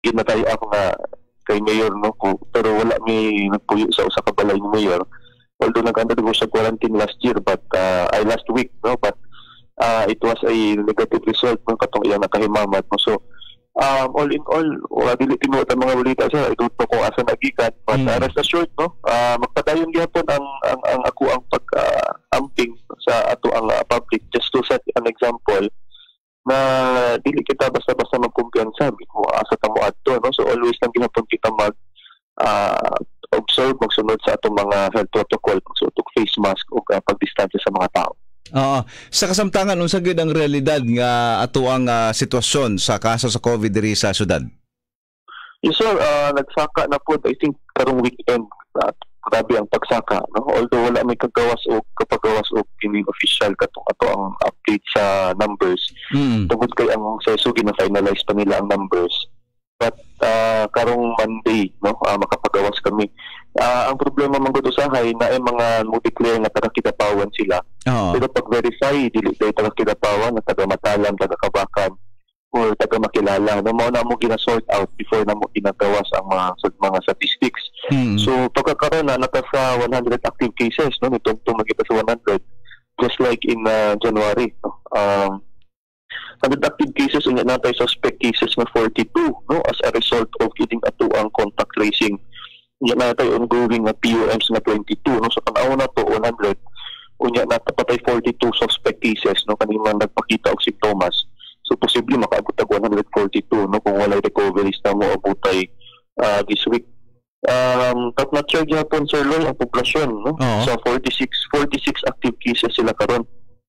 ginatay ako nga kay Mayor no pero wala mi nagpuyo sa usa ka balay ni Mayor. Although nag-undergo sa quarantine last year but last week no but it was a negative result no katong iyang nakahimamat no. So all in all dili tinuod ang mga balita sa I don't know kung asa nagikan but rest assured no magpadayon gyapon ang ako ang pag-amping sa ato ang public just to set an example na dili kita basta-basta magkumpiyansa kung asa ta mo adto no. So always lang gihapon kita mag observe magsunod sa atong mga health protocol so face mask o pagdistansya sa mga tao. Sa kasamtangan unsa gyud ang realidad nga ato ang sitwasyon sa kaso sa COVID diri sa syudad? Yes sir, nagsaka na po I think karong weekend grabe ang pagsaka no. Although wala may kagawas o kining official katong ato ang update sa numbers. Tungod kay ang seso gina-finalize pa nila ang numbers. But karong Monday no makapagawas kami. Ang problema man gud usahay na ay mga mo-declare na taga-Kidapawan sila. Pero pag verify dili day taga-Kidapawan na taga-Matalam, taga-Kabakan or taga-Makilala no mao na mo gina-sort out before na mo ginagawas ang mga statistics. So pagkakaroon na naka sa 100 active cases no nitong magita sa 100 just like in January no. 100 active cases unya natay suspect cases na 42 no as a result of kining ato ang contact tracing. Unya natay ongoing na POMs na 22 no so tanaw na to 100 unya natapatay 42 suspect cases no kaning mga nagpakita og simptomas. So posible makaabot og 142 no kung walay recoveries na mo abutay this week. But not sure gyapon sir Loy ang populasyon no. So 46 active cases sila karon.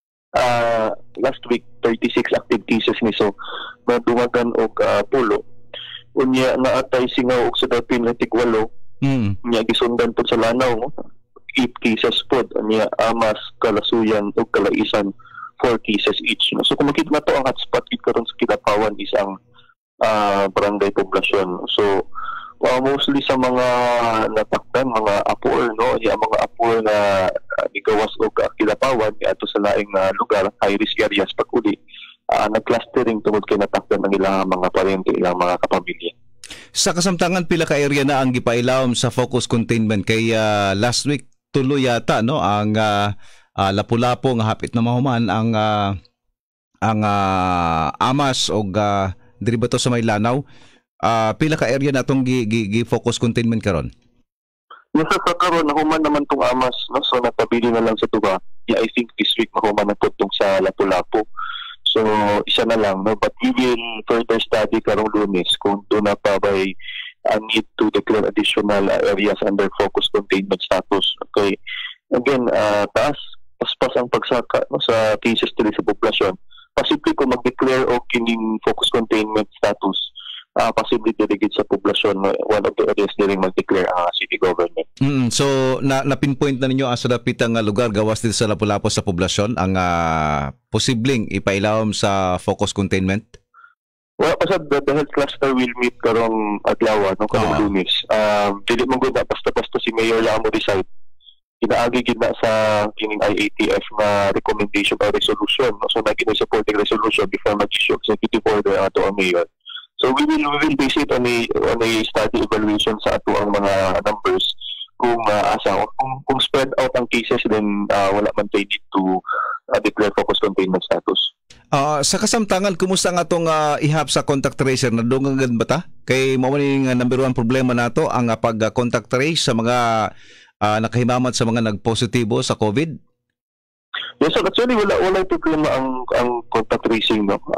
Last week 36 active cases ni so nadumagan og pulo. Unya naatay singaw og sa dapin na tigwalo. Unya gisundan pod sa Lanao no. 8 cases pod unya Amas, Kalasuyan ug Kalaisan 4 cases each no. So kung makita na to ang hotspot karon sa Kidapawan is ang barangay poblasyon. So mostly sa mga natakdan mga apor no ya mga apor na nigawas og Kidapawan ato sa laing lugar high risk areas pag uli nag-clustering tungod kay natakdan ang ilang mga parente ilang mga kapamilya. Sa kasamtangan pila ka area na ang gipailawom sa focus containment kay last week tuloy yata no ang Lapu-Lapu nga hapit na mahuman ang Amas og diri ba to sa Maylanaw. Pila ka area na itong gi-focus containment karon? Yes, sa karon nahuman naman tong Amas no so natabili na lang sa tuba. Yeah, I think this week mahuman na tong sa Lapu-Lapu. So isa na lang no but we will further study karong Lunes kung doon na pa by need to declare additional areas under focus containment status. Okay. Again, paspas ang pagsaka no, sa cases dili sa populasyon. Posible kung mag-declare o kining focus containment status, posible delegate sa populasyon one of the areas din mag-declare ang city government. So na-pinpoint na ninyo sa dapitang lugar gawas dito sa Lapu-Lapu sa populasyon ang posibleng ipailawom sa focus containment? Well, kasi the health cluster will meet karong adlaw no karong Lunes. Dili mo gud basta-basta si Mayor lang mo decide. Inaagi gid na sa kining IATF na recommendation or resolution no? So naging supporting resolution before mag-issue executive order ato ang mayor. So we will base it on a study evaluation sa ato ang mga numbers kung kung spread out ang cases then wala man tayo need to declare focus containment status. Sa kasamtangan kumusta nga atong ihap sa contact tracer na dungan ba ta? Kay mao ni number 1 problema nato ang pag-contact trace sa mga nakahimamat sa mga nagpositibo sa COVID? Yes, so actually wala problema ang contact tracing no.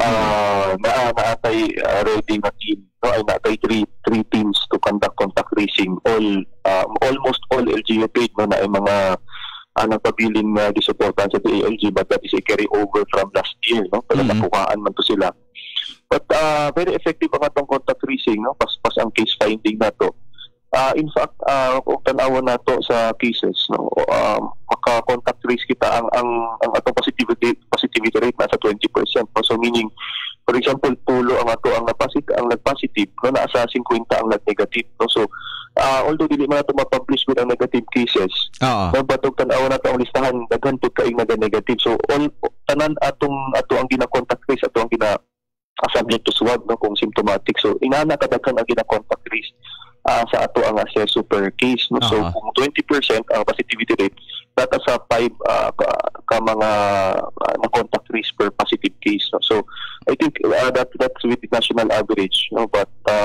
Naatay ready na team no ay naatay three teams to conduct contact tracing almost all LGU paid no na ay mga nagpabiling na disuportahan sa DALG but that is a carry over from last year no pero nakuhaan man to sila. But very effective ang atong contact tracing no pas ang case finding nato. In fact, kung tanawan nato sa cases, no, maka-contact trace kita ang atong positivity rate nasa 20%. No? So meaning, for example, pulo ang ato ang nag-positive, no, nasa 50 ang nag-negative. No? So although dili man nato ma-publish with ang negative cases, no, but kung tanawan nato ang listahan, daghan pud kaing nag-negative. So tanan ato ang gina-contact trace, ato ang subject to swab no kung symptomatic. So inana kadaghan ang gina-contact trace sa ato ang assess per case no. So Aha. kung 20% ang positivity rate data sa 5 ka mga na contact trace per positive case no. So I think that's with the national average no, but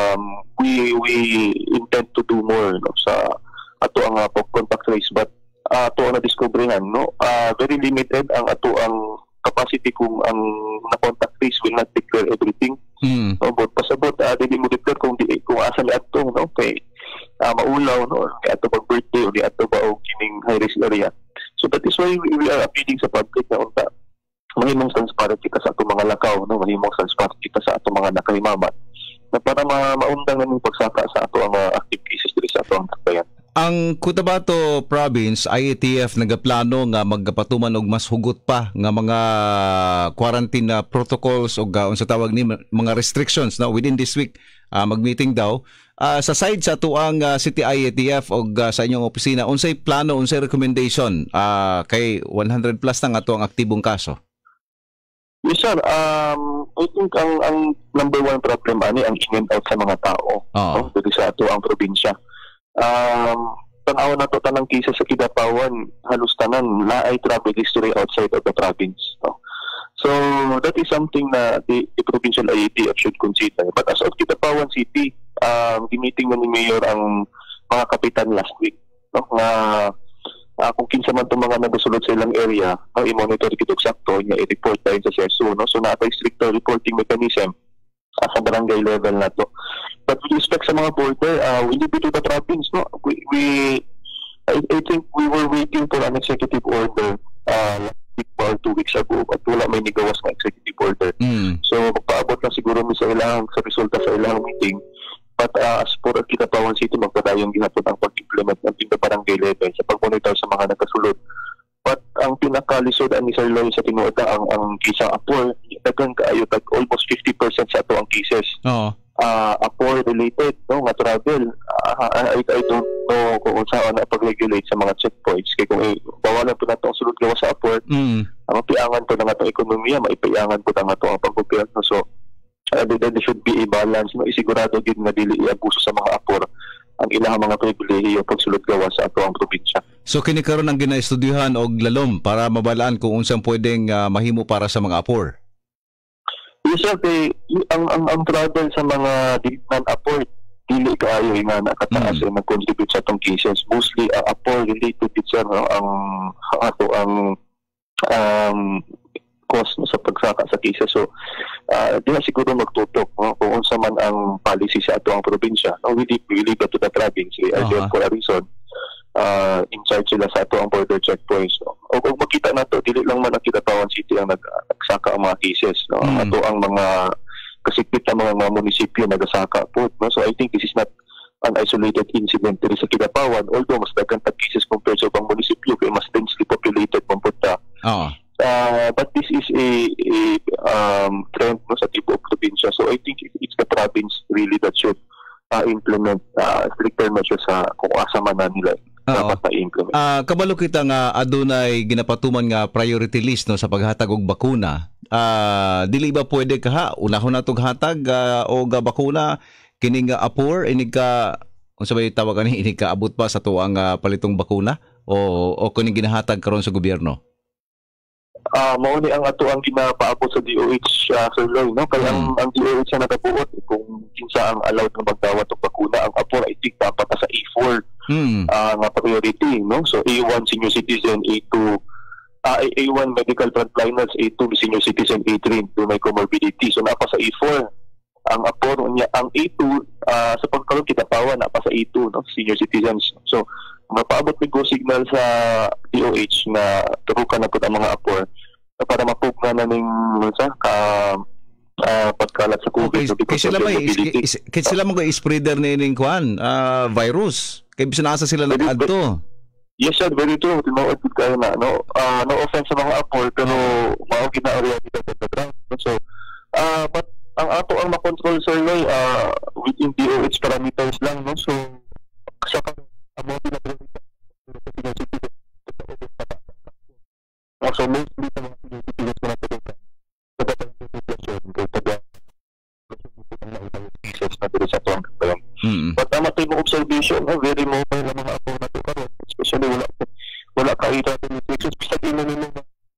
we intend to do more no sa ato ang contact trace, but ato ang na-discoveryhan no, very limited ang ato ang capacity kung ang na-contact trace will not declare everything. No, but pasabot dili mo declare kung asa ni ato no kay maulaw no kay ato bang birthday o di ato ba og kining high risk area. So that is why we are appealing sa public na unta mahimong transparent kita sa ato mga lakaw no, mahimong transparent kita sa ato mga nakahimamat na para maundang ng pagsaka sa ato ang active cases diri sa ato ang takbayan. Ang Cotabato Province IATF nagaplano nga magpatuman og mas hugot pa nga mga quarantine protocols o unsa tawag ni mga restrictions na within this week. Mag-meeting daw sa side sa tuang City IATF o sa inyong opisina, unsay plano, unsay recommendation kay 100 plus na nga to ang aktibong kaso? Yes sir, I think ang number one problem ani ang in and out sa mga tao no, dito sa ato ang probinsya. Tanaw na to tanang cases sa Kidapawan, halos tanan laay travel history outside of the province no? So that is something na the provincial IATF should consider. But as of Kidapawan City, gimiting na ni Mayor ang mga kapitan last week no, nga kung kinsa man itong mga nagasulod sa ilang area, i-monitor kitog sakto niya, i-report tayo sa SESU no? So natay stricter reporting mechanism sa barangay level na to. But with respect sa mga border, we leave it to the province no. I think we were waiting for an executive order last week or 2 weeks ago, at wala may nigawas na executive order. So magpaabot na siguro mi sa ilang sa resulta sa ilang meeting. But as for Kidapawan City, magpadayong gihapon ang pag-implement ng the barangay level sa pag-monitor sa mga nagkasulod. But ang pinakalisod ni Sir Loy sa tinuod ang kisang Apor, daghan kaayo tag almost 50% sa ato ang cases. Apor related no nga travel. I don't know kung saan na pag-regulate sa mga checkpoints kay kung bawalan po nato ang sulod gawas sa Apor, mapiangan po na nga itong ekonomiya, maipiangan po na nga ito ang pag-gobyerno. So there should be a balance no, isigurado din na dili iabuso sa mga Apor ang ilang mga pribilehiyo pagsulod gawas sa ato ang probinsya. So kini karon ang ginaestudyuhan og lalom para mabalaan kung unsang pwedeng mahimo para sa mga Apor. Yes sir, ang travel sa mga non-Apor dili kaayo nga nakataas ay mag-contribute sa atong cases. Mostly Apor related din sir no, ang ato ang cost no, sa pagsaka sa cases. So di na siguro magtutok no, kung unsa man ang policy sa ato ang probinsya. No, we leave that to the province. For a reason, in charge sila sa ato ang border checkpoints. No? O makita na to, dili lang man ang Kidapawan City ang nagsaka ang mga cases. No? Ato ang mga kasipit na mga munisipyo nagasaka po. No? So I think this is not an isolated incident diri sa Kidapawan, although mas daghan tag cases compared sa ibang munisipyo kay mas densely populated pampunta. But this is a trend no, sa tipo of probinsya. So I think it's the province really that should implement stricter measures sa kung asa man na nila dapat na-implement. Kabalo kita nga adunay ginapatuman nga priority list no, sa paghatag og bakuna. Dili ba pwede kaha unahon natog hatag og bakuna kining Apor inig ka unsa bay tawag ani inig ka abot pa sa tuang palitong bakuna o kining ginahatag karon sa gobyerno? Mao ni ang ato ang ginapaabot sa DOH Sir Loy no, kaya ang DOH na nagabuot kung kinsa ang allowed na magdawat og bakuna. Ang Apor I think dapat sa A4 nga priority no. So A1 senior citizen, A2 A1 medical frontliners, A2 senior citizen, A3 do may comorbidity. So napa sa A4 ang Apor niya, ang A2 sa pagkalog Kidapawan napa sa A2 no, senior citizens. So mapaabot ni go signal sa DOH na turukan na po ang mga Apor para mapugna na ning sa pagkalat sa COVID. Kaya sila mga spreader na ining kuan virus. Kaya bisanasa sila nag-adto. Yes sir, very true. Tinuod po kayo na. No offense sa mga Apor, pero mao gina-area dito sa ground. So, but ang ato ang makontrol sir Loy within DOH parameters lang. No? So, sa amount na so mostly sa mga Mm. But tama tayo mong observation, very mobile ang mga apo na ito karon. Especially wala kaita ng infections. Basta ino nimo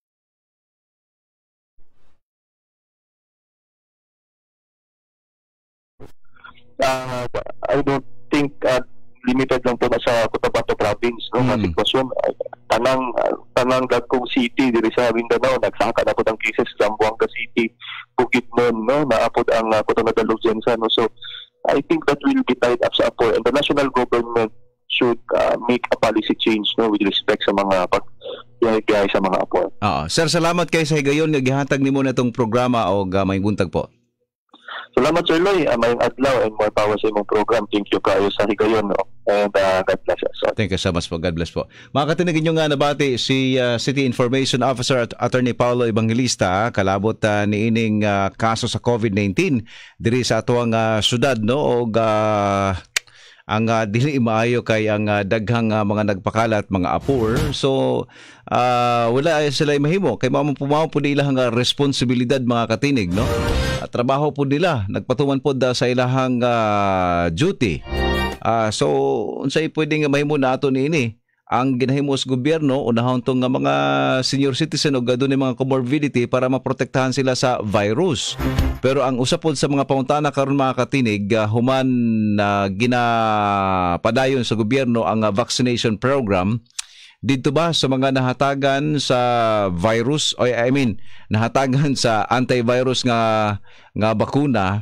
I don't think limited lang po na sa Cotabato province no nga sitwasyon. Tanang dagkong city diri sa Mindanao nagsaka na po ang cases sa Zamboanga City, Bukidnon no naapod ang Cotabato Luzon no. So I think that will be tied up sa apo, and the national government should make a policy change no with respect sa mga pag-biyahe sa mga apo. Sir, salamat kay sa higayon nga gihatag nimo na itong programa o may buntag po. Salamat Sir Loy, mayong adlaw and more power sa imong program. Thank you kayo sa higayon no. And God bless us. Thank you so much po. God bless po. Mga katinig nyo nga nabati si City Information Officer at Attorney Paulo Evangelista kalabot ni ining kaso sa COVID-19 diri sa atuang syudad no og ang dili maayo kay ang daghang mga nagpakalat mga apur. So wala sila mahimo kay mao po nila ang responsibilidad mga katinig no. At trabaho po nila nagpatuman po sa ilahang duty. So unsay pwedeng mahimo nato niini ang ginahimo sa gobyerno unahon tong mga senior citizen o adunay mga comorbidity para maprotektahan sila sa virus. Pero ang usapod sa mga pangutana karon mga katinig human ginapadayon sa gobyerno ang vaccination program dito ba sa mga nahatagan sa virus o nahatagan sa antivirus nga bakuna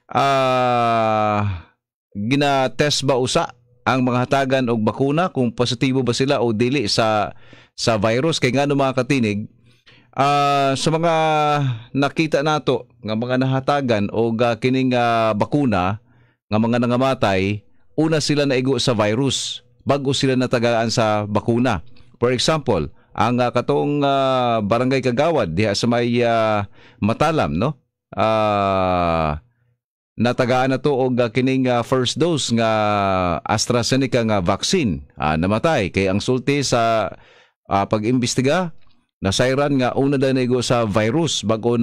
gina-test ba usa ang mga hatagan og bakuna kung positibo ba sila o dili sa virus kay ngano mga katinig sa mga nakita nato nga mga nahatagan og kining bakuna nga mga nangamatay una sila naigo sa virus bago sila natagaan sa bakuna. For example, ang katong barangay Kagawad diha sa may Matalam no natagaan na to og kining first dose nga AstraZeneca nga vaccine namatay kay ang sulti sa pag-imbestiga nasayran nga una daw naigo sa virus bago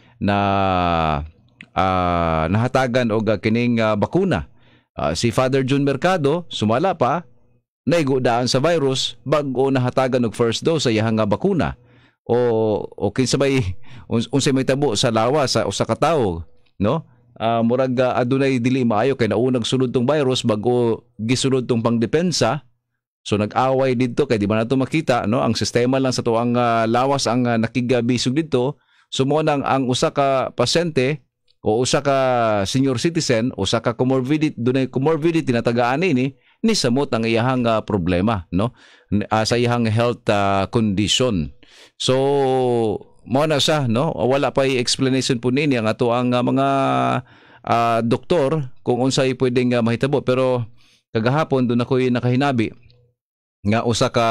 nahatagan og kining bakuna. Si Father June Mercado sumala pa naigo daan sa virus bago nahatagan og first dose sa iyang bakuna o kinsabay unsay may tabo sa lawas sa usa ka tawo no. Murag adunay dili maayo kay naunang sulod tong virus bago gisulod tong pangdepensa. So nag-away didto kay di ba nato makita no ang sistema lang sa tuang lawas ang nakigabisog didto. Sumo nang ang usa ka pasyente o usa ka senior citizen, usa ka comorbidity dunay comorbidity na tagaan ni samot ang iyahang problema no sa iyahang health condition. So mo na siya no wala pa explanation po nini ang ato ang mga doktor kung unsay pwedeng mahitabo pero kagahapon doon ako'y nakahinabi nga usa ka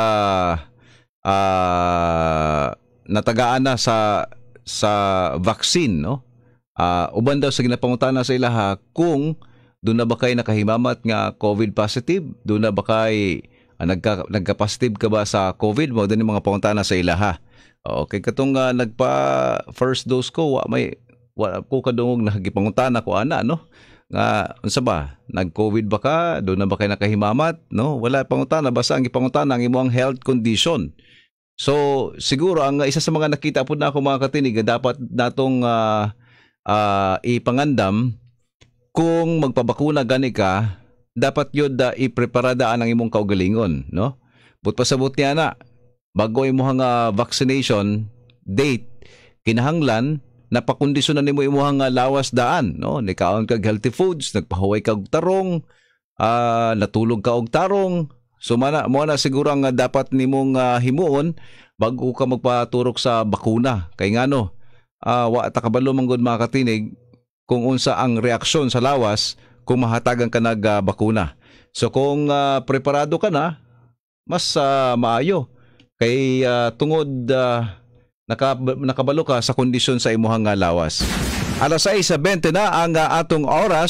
natagaan na sa vaccine no uban daw sa ginapangutana sa ilaha kung doon na ba kay nakahimamat nga COVID positive doon na ba kay nagka-positive ka ba sa COVID mo din mga pangutana sa ilaha. Okay, katong nagpa first dose ko wala ko kadungog nagipangutana ko ana no nga unsa ba nag-COVID ba ka do na ba kay nakahimamat no wala pangutana basta ang gipangutana ang imong health condition. So siguro ang isa sa mga nakita pud na ako mga katinig dapat natong ipangandam kung magpabakuna gani ka dapat yod ipreparada ang imong kaugalingon no but pasabot niya na bago imong vaccination date kinahanglan napakondisyonan nimo imong lawas daan no nikaon kag healthy foods nagpahuway kag tarong natulog ka og tarong so mo na siguro ang dapat nimong himuon bago ka magpaturok sa bakuna kay ngano wa ta kabalo manggod mga katinig kung unsa ang reaksyon sa lawas kung mahatagan ka nag bakuna. So kung preparado ka na mas maayo kay tungod nakabalo ka sa kondisyon sa imuhang lawas. Alas 6:20 na ang atong oras.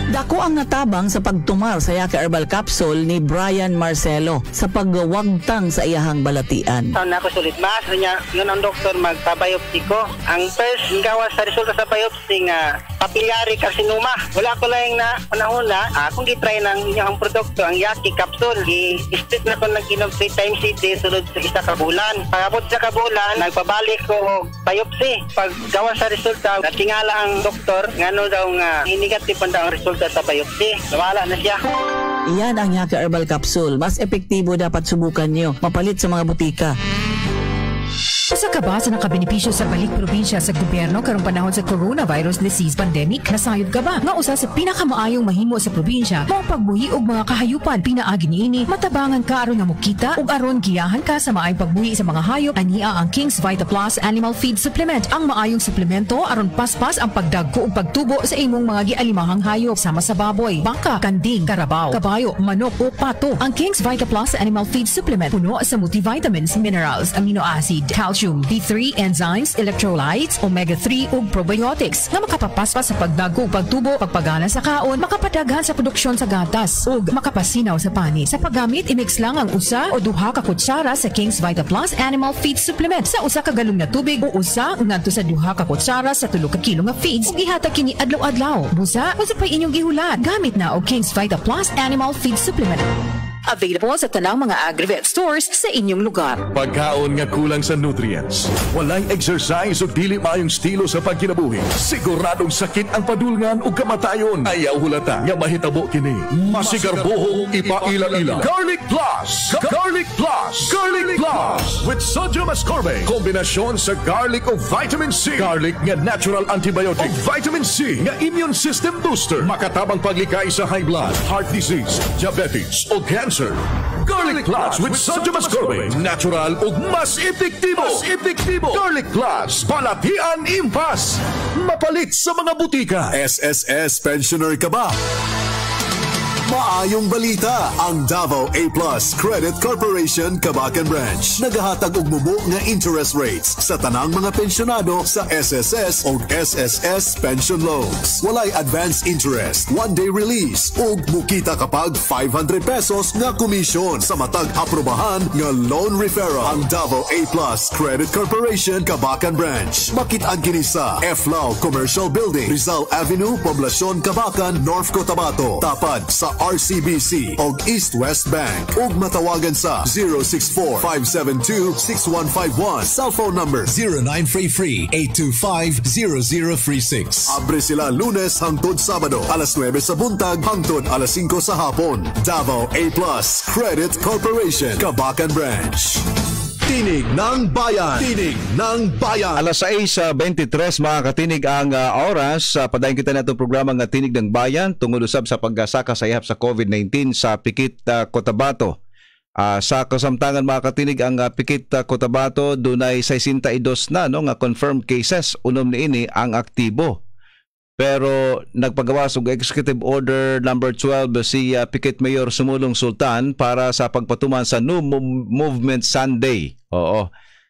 Dako ang natabang sa pagtumar sa Yaka Herbal Capsule ni Brian Marcelo sa pagwagtang sa iyahang balatian. Saan na ako sulit mas niya yun ang doktor magpabiopsy ko. Ang first gawa sa resulta sa biopsy nga papillary carcinoma. Wala ko lang na panahon na kung gitry ng inyong produkto ang Yaki Capsule. I-split na ko nag-inom 3 times a day sulod sa isa ka bulan. Pagabot sa kabulan, nagpabalik ko biopsy. Pag gawa sa resulta, natingala ang doktor ngano daw nga negative pa daw ang resulta sa biopsy. Nawala na siya. Iyan ang Yaka Herbal Capsule. Mas epektibo dapat subukan nyo. Mapalit sa mga butika. Usa ka ba sa nakabenepisyo sa balik probinsya sa gobyerno karong panahon sa coronavirus disease pandemic? Nasayod ka ba? Nga usa sa pinakamaayong mahimo sa probinsya, mao pagbuhi og mga kahayupan pinaagi niini, matabangan ka aron nga mukita ug aron giyahan ka sa maayong pagbuhi sa mga hayop. Ania ang King's Vita Plus Animal Feed Supplement, ang maayong suplemento aron paspas ang pagdagko ug pagtubo sa imong mga gialimahang hayop sama sa baboy, baka, kanding, karabaw, kabayo, manok o pato. Ang King's Vita Plus Animal Feed Supplement puno sa multivitamins, minerals, amino acid, calcium, D3 enzymes, electrolytes, omega-3 ug probiotics nga makapapaspas sa pagdagko ug pagtubo, pagpagana sa kaon, makapadaghan sa produksyon sa gatas ug makapasinaw sa pani. Sa paggamit, i-mix lang ang usa o duha ka kutsara sa King's Vita Plus Animal Feed Supplement sa usa ka galon nga tubig o usa ngadto sa duha ka kutsara sa 3 ka kilo nga feeds ug ihatag kini adlaw-adlaw. Busa, usa pay inyong gihulat. Gamit na og King's Vita Plus Animal Feed Supplement. Available sa tanang mga Agrivet stores sa inyong lugar. Pagkaon nga kulang sa nutrients, walay exercise o dili maayong estilo sa pagkinabuhi, siguradong sakit ang padulngan o kamatayon. Ayaw hulata nga mahitabo kini. Masigarbohong ipaila-ila. Garlic Plus! Garlic Plus! Garlic Plus! With sodium ascorbate. Kombinasyon sa garlic o vitamin C. Garlic nga natural antibiotic. O vitamin C nga immune system booster. Makatabang paglikay sa high blood, heart disease, diabetes o cancer. Garlic Plus with sodium ascorbate. Natural ug mas epektibo. Garlic Plus. Balatian Impas. Mapalit sa mga butika. SSS pensioner ka ba? Maayong balita, ang Davao A+ Credit Corporation Cabacan Branch nagahatag og mubo nga interest rates sa tanang mga pensyonado sa SSS o SSS pension loans. Walay advance interest, one-day release ug mukita kapag 500 pesos nga komisyon sa matag aprobahan nga loan referral. Ang Davao A+ Credit Corporation Cabacan Branch makit-an kini sa FLAW Commercial Building, Rizal Avenue, Poblacion, Cabacan, North Cotabato, tapad sa RCBC og East-West Bank ug matawagan sa 064-572-6151. Cellphone number 0933-825-0036. Abre sila Lunes hangtod Sabado, alas 9 sa buntag hangtod alas 5 sa hapon. Davao A+ Credit Corporation, Cabacan Branch. Tinig ng Bayan. Tinig ng Bayan. Alas 6:23 mga katinig ang oras. Padayon kita na itong programa nga Tinig ng Bayan tungod usab sa paggasaka sa ihap sa COVID-19 sa Pikit, Cotabato. Sa kasamtangan mga katinig ang Pikit, Cotabato dunay 62 na nga confirmed cases, unom niini ang aktibo. Pero nagpagawas og Executive Order number 12 si Pikit Mayor Sumulong Sultan para sa pagpatuman sa No Movement Sunday. Oo.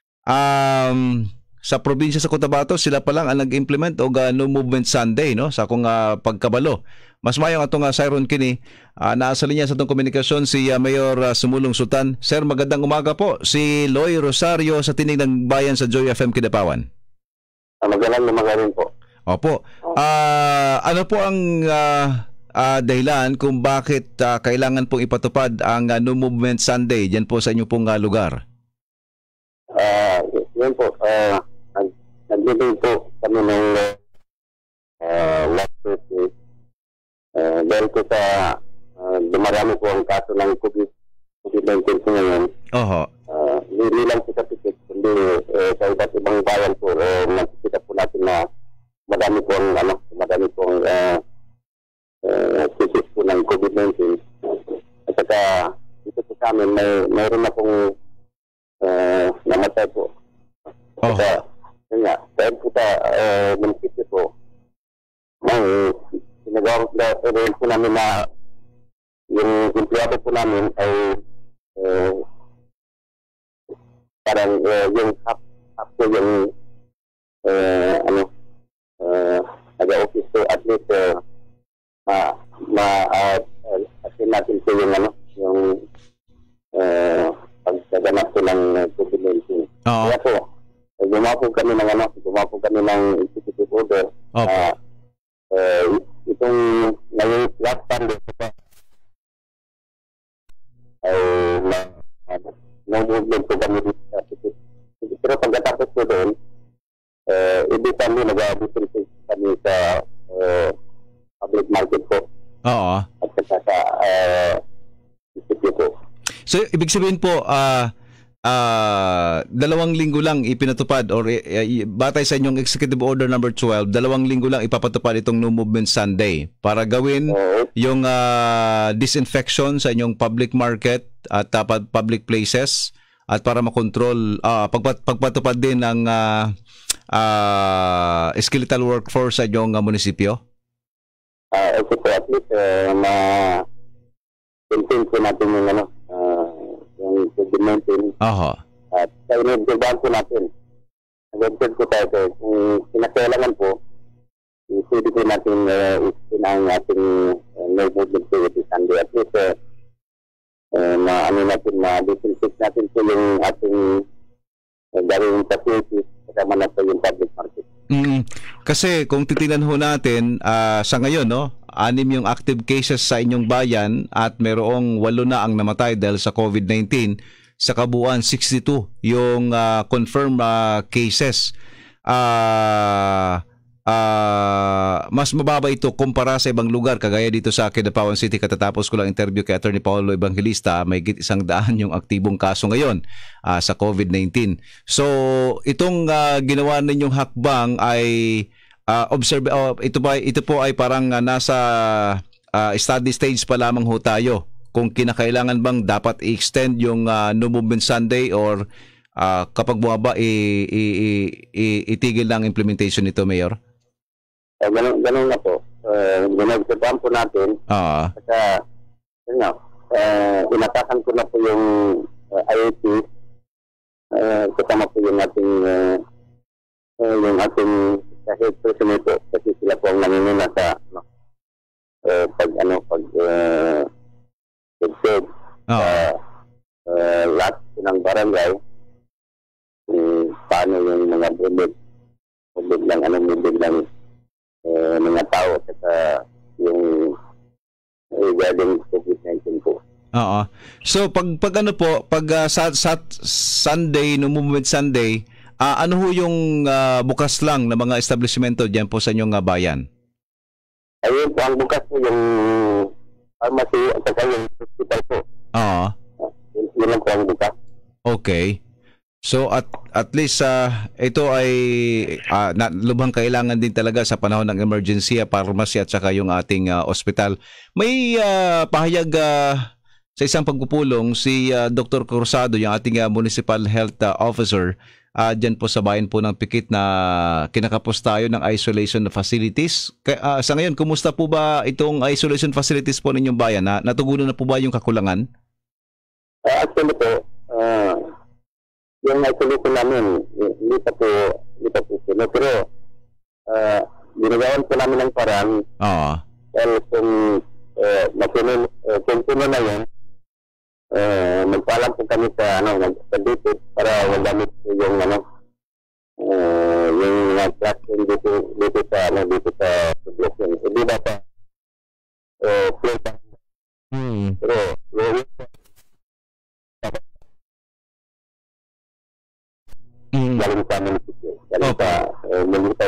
Sa probinsya sa Cotabato, sila pa lang ang nag-implement og No Movement Sunday, no, sa akong pagkabalo. Mas mayong atong Siron kini, naasa linya sa atong komunikasyon si Mayor Sumulong Sultan. Sir, magandang umaga po. Si Loy Rosario sa Tinig ng Bayan sa Joy FM Kidapawan. Magandang umaga rin po. Opo. Ano po ang dahilan kung bakit kailangan pong ipatupad ang No Movement Sunday diyan po sa inyong pong lugar? Yun po, nag-delay po kami ng last Thursday. Dahil po sa dumarami po ang kaso ng COVID-19 po ngayon. Oho. Hindi lang po sa Pikit, kundi sa iba't ibang bayan po, nakikita po natin na madami pong cases po ng COVID-19. At saka dito po sa amin mayroon na pong namatay po. At saka yun nga, dahil po sa munisipyo po, may sinagawa po namin na yung empleyado po namin ay parang yung half po yung nag-office to at least asin natin po yung yung pagsaganap po ng COVID-19. Oo. Kaya po, gumawa po kami ng executive order. Itong ngayong last Sunday ay no movement po kami dito sa ticket. Pero pagkatapos po doon, ibig kami nag-disinfect kami sa public market po. Oo. At saka sa institute po. So, ibig sabihin po, 2 linggo lang ipinatupad or batay sa inyong Executive Order number 12, 2 linggo lang ipapatupad itong No Movement Sunday para gawin yung disinfection sa inyong public market at public places at para makontrol, pagpatupad din ng skeletal workforce sa inyong munisipyo? Okay po, at least ma-contain po natin yung yung COVID-19. At sa inibigyan po natin. Nag-observe po tayo kung pinakailangan po, pwede po natin isin ang ating no movement activity Sunday. At least na-disinfect natin po yung ating gawing facilities kasama na po yung public market. Kasi kung titingnan ho natin, sa ngayon, 6 yung active cases sa inyong bayan at merong 8 na ang namatay dahil sa COVID-19. Sa kabuuan, 62 yung confirmed cases. Mas mababa ito kumpara sa ibang lugar kagaya dito sa Kidapawan City. Katatapos ko lang interview kay Attorney Paulo Evangelista, may 100 yung aktibong kaso ngayon sa COVID-19. So itong ginawa ninyong hakbang ay ito po ay parang nasa study stage pa lamang ho tayo kung kinakailangan bang dapat i-extend yung No Movement Sunday or kapag bumaba itigil lang implementation nito, Mayor? Ganun na po. Ginagsabahan po natin. Kasi inatakan ko na po yung IoT kasama po yung ating kahit person ito kasi sila po ang nanginuna sa lahat ng barangay paano yung mga bubig ng mga tao at yung regarding COVID-19 po. Oo. So pag Sunday, No Movement Sunday, ano ho yung bukas lang na mga establishmento diyan po sa inyong bayan? Ayun po, ang bukas po yung pharmacy at saka yung hospital po. Oo. Yun lang po ang bukas. Okay. So at least ito ay lubhang kailangan din talaga sa panahon ng emergency, pharmacy at saka yung ating ospital. May pahayag sa isang pagpupulong si Dr. Cruzado, yung ating Municipal Health Officer dyan po sa bayan po ng Pikit na kinakapos tayo ng isolation facilities. Sa ngayon, kumusta po ba itong isolation facilities po ninyong bayan? Natugunan na po ba yung kakulangan? Actually po, yung isolation namin, hindi pa po sino. Pero, ginagawan po namin ng parang dahil kung puno na yun, magpaalam po kami sa dito para magamit po yung yung classroom dito sa suggestion. Hindi ba pa play pero galing sa munisipyo. Galing sa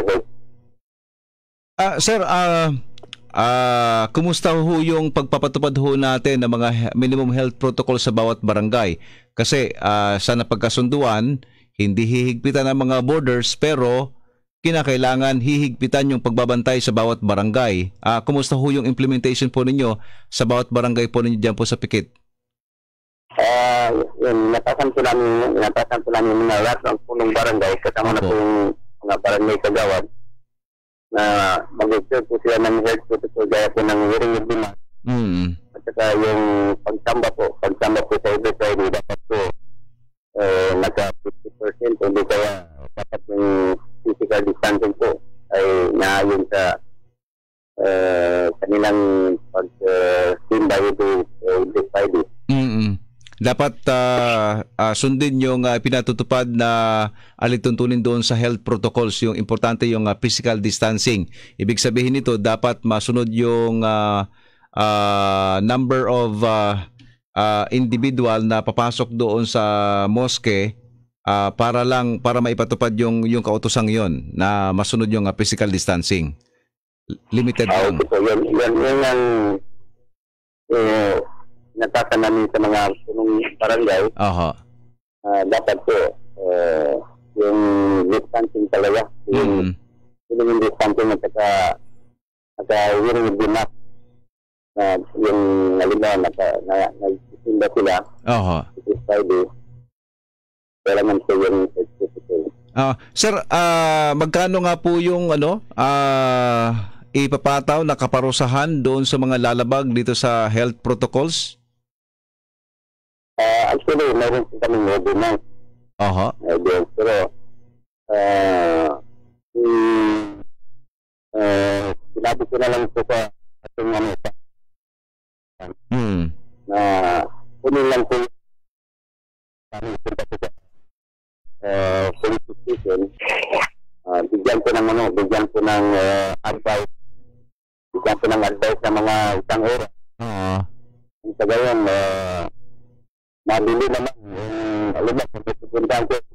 Sir, kumusta ho yung pagpapatupad ho natin ng mga minimum health protocol sa bawat barangay? Kasi sa napagkasunduan, hindi hihigpitan ang mga borders pero kinakailangan hihigpitan yung pagbabantay sa bawat barangay. Kumusta ho yung implementation po ninyo sa bawat barangay po ninyo dyan po sa Pikit? Natasan po namin mga lahat ng punong barangay kasama na po yung mga barangay kagawad na mag-observe po sila ng health protocol gaya po ng hearing of demand. At saka yung pagtamba po sa every Friday dapat po nasa 50% hindi kaya dapat yung physical distancing po ay naayon sa kanilang pag-simba ito this Friday. Dapat sundin yung pinatutupad na alituntunin doon sa health protocols, yung importante yung physical distancing. Ibig sabihin nito, dapat masunod yung number of individual na papasok doon sa mosque para maipatupad yung kautosang yon na masunod yung physical distancing. Limited lang. Yan ang natasa namin sa mga punong barangay. Dapat po yung distancing talaga. Yung distancing at yung dinak na yung halimbawa nagsisimba sila. It is Friday. Kailangan po yung sir, magkano nga po yung ipapataw na kaparusahan doon sa mga lalabag dito sa health protocols? Actually, meron po kami ordinance. Pero sinabi ko na lang po sa ating na kunin lang po solicitation, bigyan ko ng advice. Bigyan ko ng advice sa mga isang oras. Ang sa gayon, mabili naman yung alibak kung pupuntahan ko.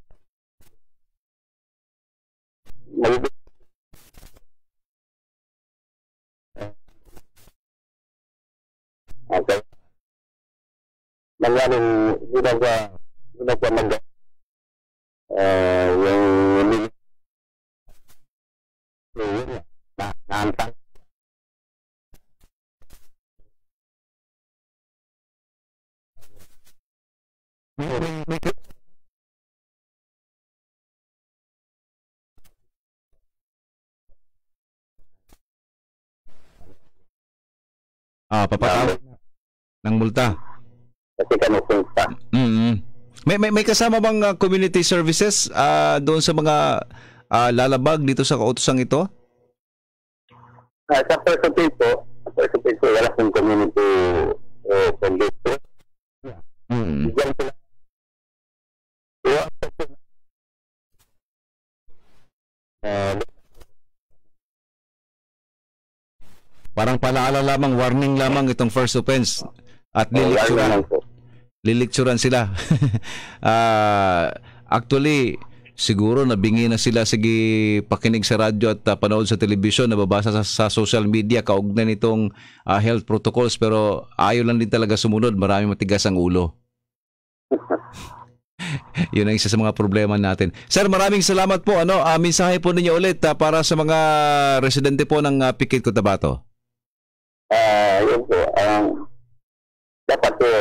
Okay. Nangyaring ginagawa yung naantang. Papatawag ng multa. Kasi kami sungsa. May kasama bang community services doon sa mga lalabag dito sa kautosang ito? Sa percentage po, wala pong community service. Bigyan sila. Parang palaala lamang, warning lamang itong first offense at lilikturan sila. Actually, siguro nabingi na sila sige pakinig sa radyo at panood sa telebisyon, nababasa sa social media kaugnay nitong health protocols, pero ayaw lang din talaga sumunod. Marami matigas ang ulo. Yun ang isa sa mga problema natin. Sir, maraming salamat po. Mensahe po ninyo ulit para sa mga residente po ng Pikit, Cotabato. Yun po, dapat po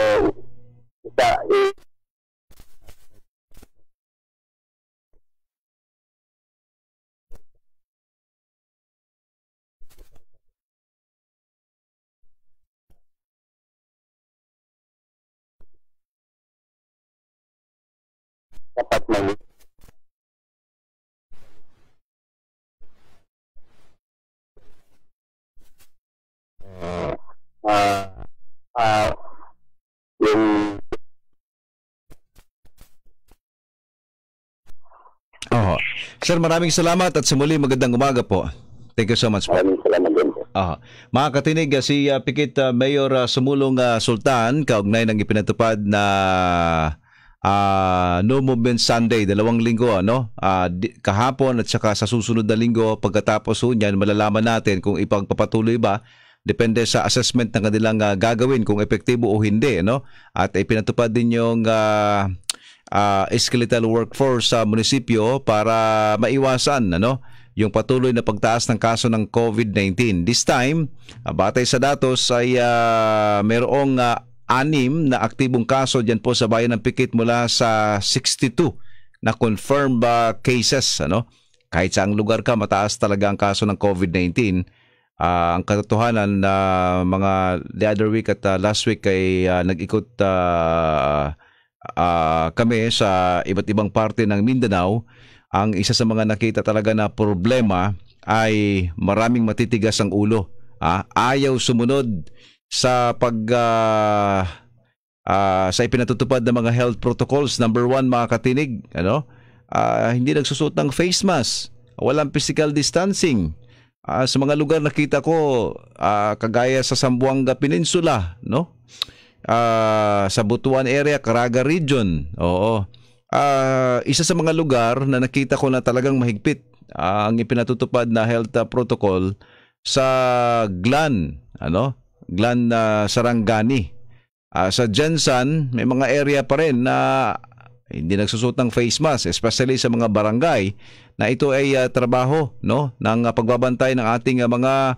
dapat Sir, maraming salamat at sa muli magandang umaga po. Thank you so much po. Maraming salamat din po. Mga katinig, si Pikit Mayor Sumulong Sultan, kaugnay ng ipinatupad na No Movement Sunday, 2 linggo, kahapon at saka sa susunod na linggo. Pagkatapos niyan, malalaman natin kung ipagpapatuloy ba. Depende sa assessment na kanilang gagawin kung epektibo o hindi, At ipinatupad din yung skeletal workforce sa munisipyo para maiwasan yung patuloy na pagtaas ng kaso ng COVID-19. This time, batay sa datos ay mayroong 6 na aktibong kaso dyan po sa bayan ng Pikit mula sa 62 na confirmed cases. Kahit saang lugar ka, mataas talaga ang kaso ng COVID-19. Ang katotohanan na the other week at last week ay nag-ikot kami sa iba't ibang parte ng Mindanao. Ang isa sa mga nakita talaga na problema ay maraming matitigas ang ulo. Ayaw sumunod sa sa ipinatutupad ng mga health protocols. Number one, mga katinig, hindi nagsusuot ng face mask, walang physical distancing. Sa mga lugar nakita ko, kagaya sa Zamboanga Peninsula, sa Butuan area, Caraga region. Oo. Isa sa mga lugar na nakita ko na talagang mahigpit ang ipinatutupad na health protocol sa Glan, Glan Sarangani. Sa Jensan, may mga area pa rin na hindi nagsusot ng face mask, especially sa mga barangay na ito ay trabaho ng pagbabantay ng ating mga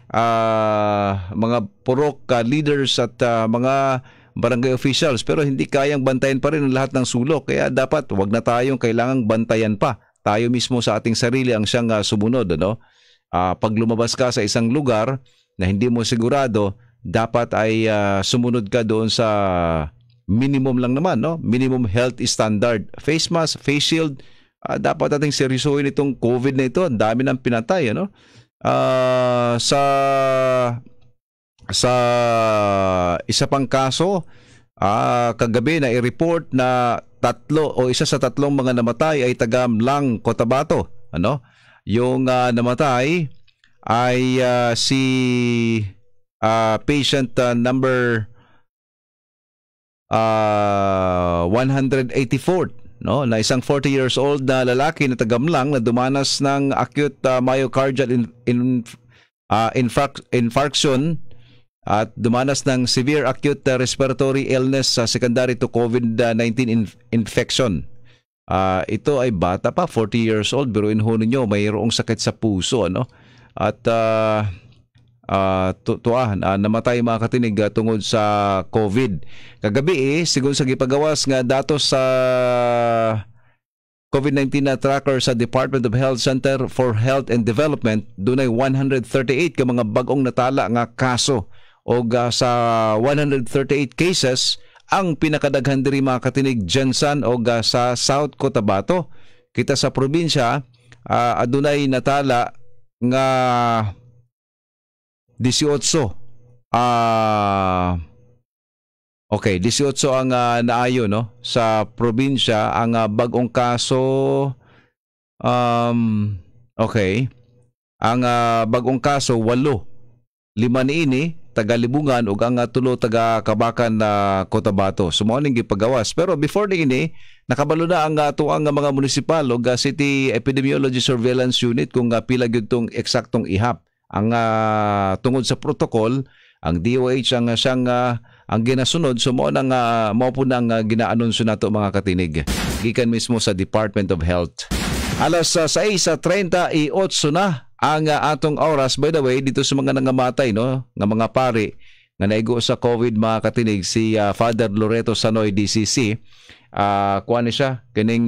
purok leaders at mga barangay officials, pero hindi kayang bantayan pa rin ang lahat ng sulok. Kaya dapat wag na tayong kailangang bantayan pa. Tayo mismo sa ating sarili ang siyang sumunod. Pag lumabas ka sa isang lugar na hindi mo sigurado, dapat ay sumunod ka doon sa minimum lang naman, minimum health standard. Face mask, face shield, dapat ating seryosohin itong COVID na ito. Ang dami ng pinatay, sa isa pang kaso, kagabi na i-report na isa sa tatlong mga namatay ay taga Mlang, Cotabato. Yung namatay ay si patient number 184, na isang 40 years old na lalaki na tagamlang na dumanas ng acute myocardial infarction at dumanas ng severe acute respiratory illness secondary to COVID-19 infection. Ito ay bata pa, 40 years old. Biruin ho ninyo, mayroong sakit sa puso, at namatay, mga katinig, tungod sa COVID. Kagabi sigun sa gipagawas nga datos sa COVID-19 na tracker sa Department of Health Center for Health and Development, dunay 138 ka mga bagong natala nga kaso, o sa 138 cases, ang pinakadaghan diri, mga katinig, Jensan o sa South Cotabato. Kita sa probinsya, adunay natala nga 18. 18 ang naayo sa probinsya. Ang bagong kaso, ang bagong kaso 8. 5 niini taga Libungan ug ang 3 taga Kabakan na Cotabato. Sumoning gipagawas. Pero before niini, nakabalo na ang tuang mga munisipal o City Epidemiology Surveillance Unit kung pila gyud tong eksaktong ihap. Ang tungod sa protocol, ang DOH ang siyang ang ginasunod, so mo po nang ginaanunsyo nato, mga katinig, gikan mismo sa Department of Health. Alas 6:38 na ang atong oras. By the way, dito sa mga nangamatay nga mga pari nga naigo sa COVID, mga katinig, si Father Loreto Sanoy DCC, kuan ni siya kining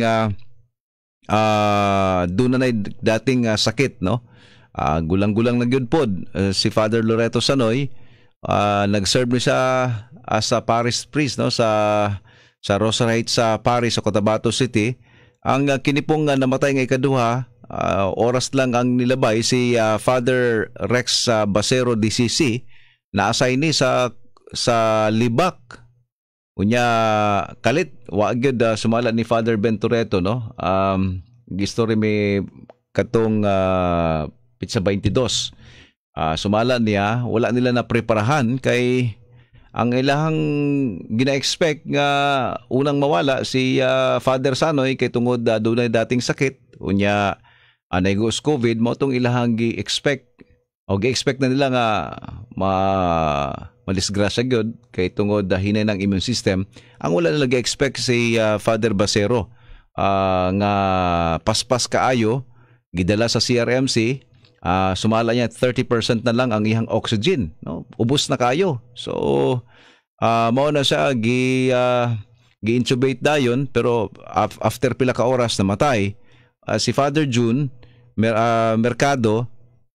doon na dating sakit, gulang-gulang na gyud pod si Father Loreto Sanoy. Nag-serve siya as a parish priest sa Rosarites sa parish sa Cotabato City. Ang kinipong namatay nga ikaduha, oras lang ang nilabay, si Father Rex Basero DCC, na-assign ni sa Libak. Unya kalit wa gyud sumala ni Father Bentoreto, gistorya may katong Pitsa 22. Sumala niya, wala nila na preparahan kay ang ilahang gina-expect nga unang mawala si Father Sanoy kay tungod dunay dating sakit. Unya naigos COVID, mo tong ilahang gi-expect o gi-expect na nila nga madisgrasya gyud kay tungod hinay ng immune system. Ang wala nila gi-expect si Father Basero nga paspas kaayo, gidala sa CRMC. Sumala niya 30% na lang ang iyang oxygen, ubos na kayo. So mao na siya gi-intubate dayon, pero after pila ka oras namatay. Si Father June Mercado,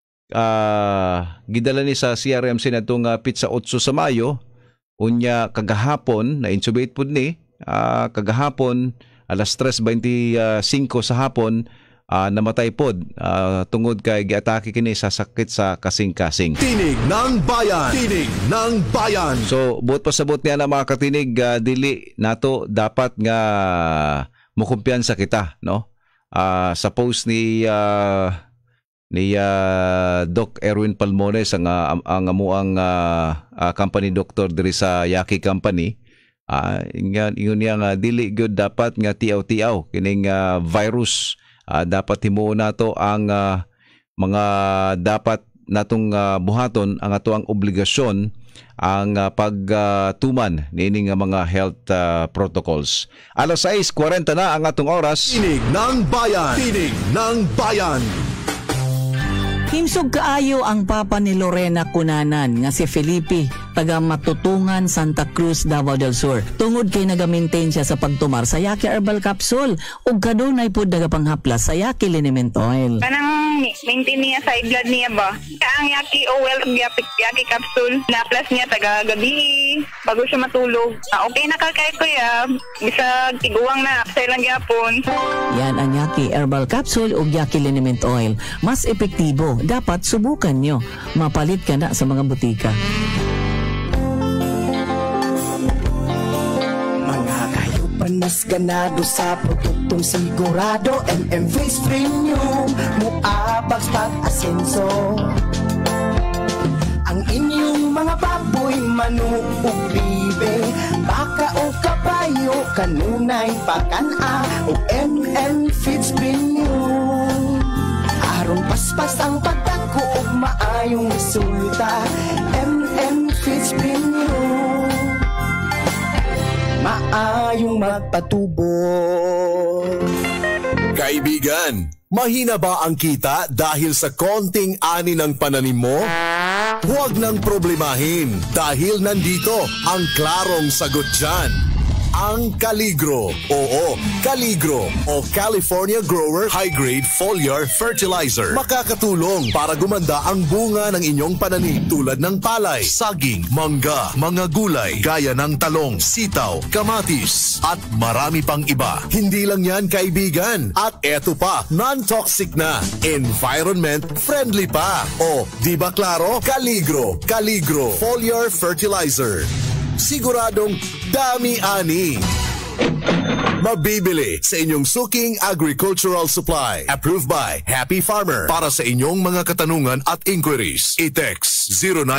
gidala ni sa CRMC na itong Pitsa 8 sa Mayo. Unya kagahapon na intubate pud ni, kagahapon alas 3:25 sa hapon, namatay pod tungod kay giatake kini sa sakit sa kasing-kasing. Tinig ng Bayan. Tinig ng Bayan. So buot pasabot niya na mga katinig, dili nato dapat nga mukumpiyansa kita, no? Sa post ni Doc Erwin Palmones ang amuang company doctor diri sa Yaki Company, ingon niya nga dili gyud dapat nga tiaw-tiaw kining virus. Dapat himuon nato ang mga dapat natong buhaton ang ato ang obligasyon ang pagtuman nining mga health protocols. Alas 6:40 na ang atong oras. Tinig ng Bayan. Tinig ng Bayan. Himsog kaayo ang papa ni Lorena Cunanan nga si Felipe, taga Matutungan, Santa Cruz, Davao del Sur. Tungod kay nagamaintain siya sa pagtumar sa Yaki Herbal Capsule ug kadunay pud nagapanghaplas sa Yaki Liniment Oil. Kanang maintain niya sa blood niya ba? Ang Yaki Oil, Yaki Capsule, na-plus niya taga gabi bago siya matulog. Okay na kakay ko ya, bisag tiguang na, apsay lang yapon. Yan ang Yaki Herbal Capsule ug Yaki Liniment Oil. Mas epektibo, dapat subukan nyo. Mapalit ka na sa mga butika. Mga kayo panas ganado sa produktong sigurado, MM Face Premium, muabag pag-asenso. Ang inyong mga baboy, manok o bibe, baka o kabayo, kanunay pakana o MM Feeds Premium. Aron paspas ang pagdako o maayong resulta, MM Feeds Premium, maayong magpatubo. Kaibigan, mahina ba ang kita dahil sa konting ani ng pananim mo? Huwag nang problemahin dahil nandito ang klarong sagot dyan. Ang Caligro. Oo, Caligro o California Grower High Grade Foliar Fertilizer. Makakatulong para gumanda ang bunga ng inyong pananim tulad ng palay, saging, mangga, mga gulay, gaya ng talong, sitaw, kamatis, at marami pang iba. Hindi lang yan, kaibigan. At eto pa, non-toxic na, environment friendly pa. O, di ba klaro? Caligro Foliar Fertilizer. Siguradong dami-ani. Mabibili sa inyong suking agricultural supply. Approved by Happy Farmer. Para sa inyong mga katanungan at inquiries, i-text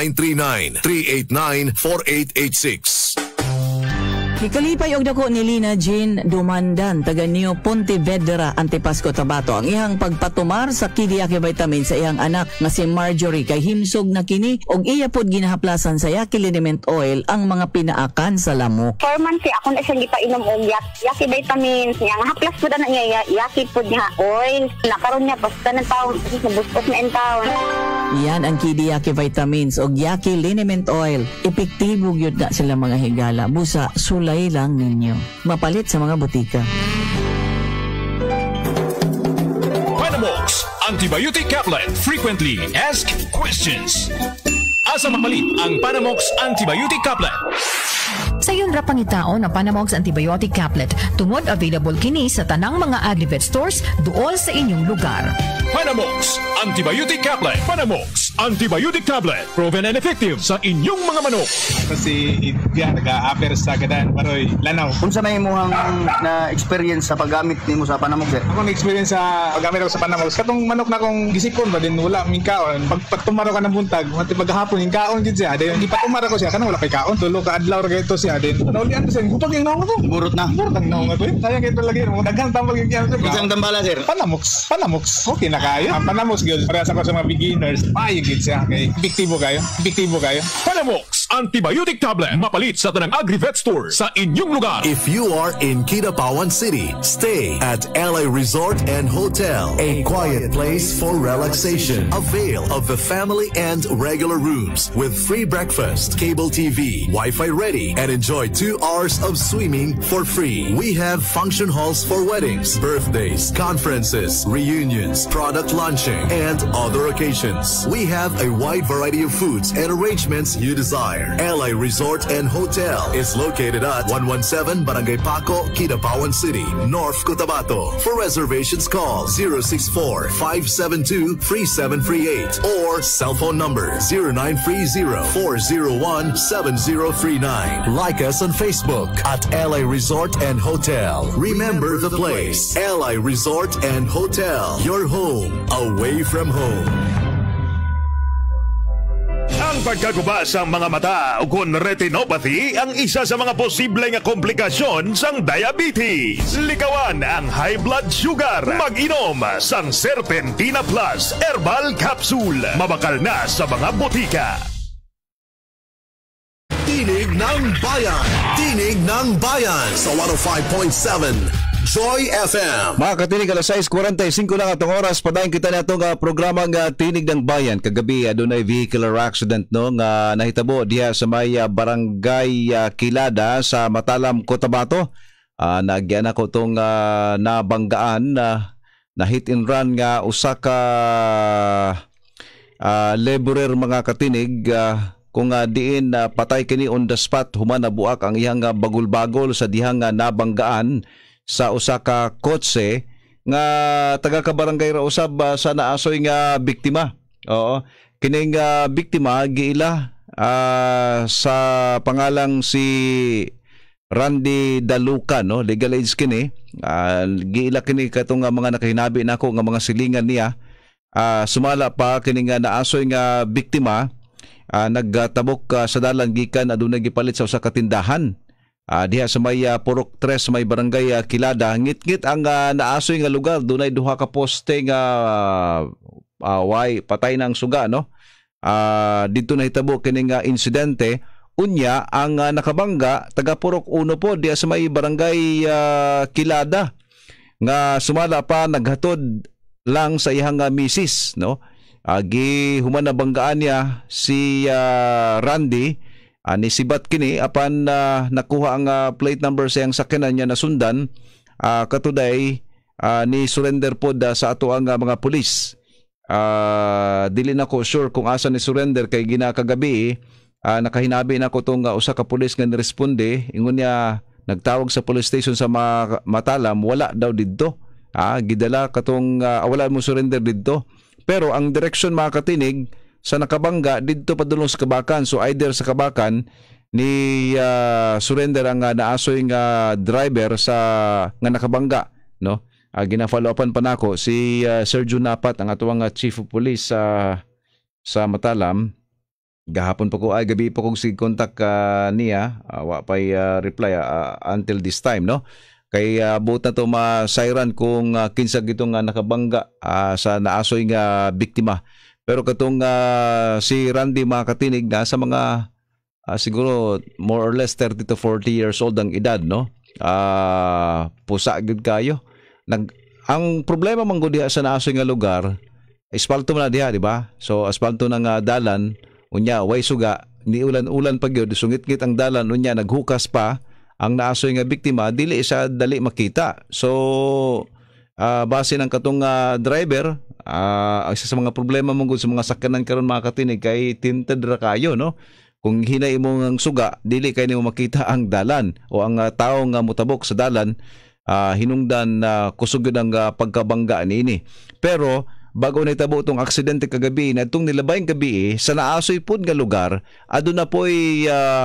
0939-389-4886. Ikalipay og dako ni Lina Jean Dumandan, taga Neo Pontevedra, Antipasco, Tabato, ang iyang pagpatumar sa Yaki Vitamin sa iyang anak nga si Marjorie kay himsog na kini og iya pod ginahaplasan sa Yaki Liniment Oil ang mga pinaakan sa lamok. 4 months ako na siya gipainom og Yaki Vitamins niya. Nga haplas pod na niya Yaki pod niya oil. Nakaroon niya basta ng taon sa bustos na taon. Yan ang Yaki Vitamins og Yaki Liniment Oil. Epektibo gyud na sila mga higala. Busa sulay lang ninyo. Mapalit sa mga butika. Panamox Antibiotic Caplet. Frequently Asked Questions. Asa mapalit ang Panamox Antibiotic Caplet? Sa iyon ra pangitaon ang Panamox Antibiotic Caplet. Tungod available kini sa tanang mga Agrivet stores duol sa inyong lugar. Panamox Antibiotic Caplet. Panamox Antibiotic Tablet. Proven and effective sa inyong mga manok. Kasi diyan nag-a-appear sa gadan paroy lanaw. Kung sa may muhang na experience sa paggamit nimo sa Panamox? Ako na experience sa paggamit ako sa Panamox. Katong manok na kong gisikon ba din wala ming kaon. Pag tumaro ka ng buntag, maghapon yung kaon gid siya. Then di pa tumaro ko siya kanang wala kay kaon. Tulo ka adlaw ra ito siya din. Naulian ko siya. Gupag yung naong ko. Burot na. Burot ang naong ko. Sayang ito lagi. Daghang tambal yung kaya. Isang tambala sir. Panamox. Okay na kayo. Ang Panamox girls para sa mga beginners. Ayun gid siya. Okay. Epektibo kayo. Panamox Antibiotic Tablet. Mapalit sa tanang Agrivet store sa inyong lugar. If you are in Kidapawan City, stay at LA Resort and Hotel, a quiet place for relaxation. Avail of the family and regular rooms with free breakfast, cable TV, Wi-Fi ready, and enjoy 2 hours of swimming for free. We have function halls for weddings, birthdays, conferences, reunions, product launching, and other occasions. We have a wide variety of foods and arrangements you desire. Empire. LA Resort and Hotel is located at 117 Barangay Paco, Kidapawan City, North Cotabato. For reservations, call 064-572-3738 or cell phone number 0930-401-7039. Like us on Facebook at LA Resort and Hotel. Remember the place, LA Resort and Hotel. Your home away from home. Ang pagkaguba sa mga mata o kung retinopathy ang isa sa mga posibleng komplikasyon sang diabetes. Likawan ang high blood sugar. Mag-inom sang Serpentina Plus Herbal Capsule. Mabakal na sa mga botika. Tinig ng Bayan. Tinig ng Bayan sa 105.7 Joy FM. Mga katinig, alas 6:45 lang atong oras. Padayon kita na itong programang Tinig ng Bayan. Kagabi, adunay vehicular accident no, nga nahitabo diha sa may barangay Kilada sa Matalam, Cotabato. Nagyan ako itong nabanggaan na hit and run nga usa ka laborer mga katinig. Kung diin patay kini on the spot, human nabuak ang iyang bagol-bagol sa dihang nabanggaan sa usa ka kotse nga taga ka barangay ra usab sa naasoy nga biktima. Oo, kining biktima giila sa pangalang si Randy Daluca no, legal age kini. Giila kini katong mga nakahinabi nako nga mga silingan niya. Sumala pa kining naasoy nga biktima nagtabok sa dalan gikan adunay gipalit sa usa ka tindahan. Diha sa may Purok 3 sa may barangay Kilada, ngit-ngit ang naasoy nga lugar. Dunay duha ka poste nga patay ng suga no. Dito nahitabo kining insidente. Unya ang nakabangga taga Purok 1 po diha sa may barangay Kilada nga sumala pa naghatod lang sa iyang misis no. Human na banggaan niya si Randy. Nisibat kini apan nakuha ang plate number sa iyang sakyanan niya nasundan. Katuday ni surrender po sa ato ang mga pulis. Dili na ko sure kung asa ni surrender kay ginakagabi. Nakahinabi na ko itong usa ka pulis nga niresponde. Ingon niya nagtawag sa police station sa Matalam, wala daw didto. Gidala katong wala mo surrender didto. Pero ang direksyon mga katinig sa nakabangga didto padulong sa Kabakan. So either sa Kabakan ni surrender ang naasoy nga driver sa nga nakabangga no. Gina-follow upan pa nako si Sergio Napat ang atuang chief of police sa Matalam. Gahapon pa ko gabi pa kong contact niya wa pay reply until this time no. Kay buot na to masayran kung kinsa gitong nakabangga sa naasoy nga biktima. Pero katong si Randy mga katinig nasa mga siguro more or less 30 to 40 years old ang edad no. Pusa gud kayo. Ang problema man gud diha sa naasoy nga lugar, asfalto man diha, di ba? So asfalto nang dalan, unya way suga, ni ulan-ulan pa gyud, sungit-ngit ang dalan, unya naghukas pa ang naasoy nga biktima, dili sa dali makita. So base ng katong driver, isa sa mga problema mong sa mga sakyanan karon mga katinig kay tinted ra kayo no. Kung hinay mo ng suga, dili kay nimo makita ang dalan o ang tao nga mutabok sa dalan. Hinungdan kusog ang pagkabangga niini. Pero bago nitabo itong aksidente kagabi na itong nilabayang gabi sa naasoy pod nga lugar, aduna po'y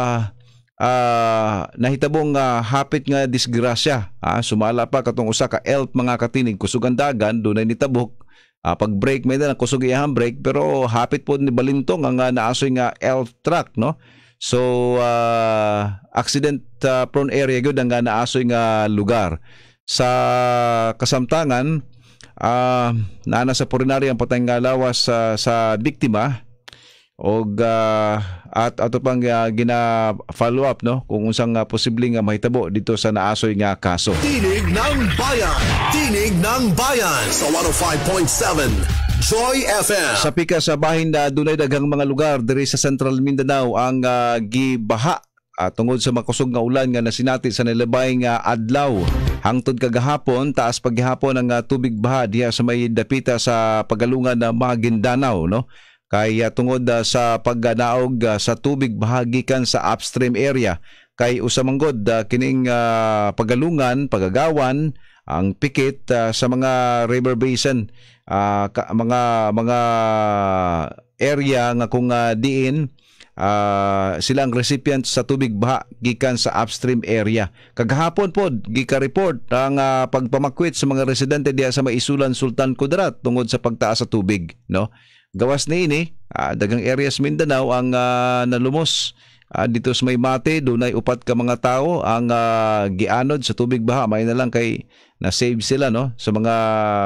nahitabong hapit nga disgrasya. Sumala pa katong usa ka elf mga katinig kusog ang dagan dunay nitabok. Pag brake may na kusog iyang brake pero hapit po ni balintong ang naasoy nga elf truck no. So accident prone area gyud ang naasoy nga lugar. Sa kasamtangan naana sa purinary ang patay nga lawas sa biktima og at ato pang gina follow up no kung unsang posibleng mahitabo dito sa naasoy nga kaso. Tinig ng Bayan. Tinig ng Bayan sa 105.7 Joy FM. Sa pika sa bahin na dunay daghang mga lugar diri sa Central Mindanao ang gibaha tungod sa makusog nga ulan nga nasinati sa nilabay nga adlaw. Hangtod kagahapon taas paghihapon ang tubig baha diha sa may dapita sa pagalungan na Maguindanao no. kay tungod sa pagnaog sa tubig bahagikan sa upstream area kay usamanggod kining pagalungan, pagagawan ang pikit sa mga river basin, mga area nga kung diin sila ang recipient sa tubig baha gikan sa upstream area. Kagahapon pod gika-report ang pagpamakwit sa mga residente diha sa Maisulan, Sultan Kudarat tungod sa pagtaas sa tubig, no? Gawas niini daghang areas Mindanao ang nalumos. Dito sa Maymate dunay 4 ka mga tao ang gianod sa tubig baha. May na lang kay na-save sila, no, sa mga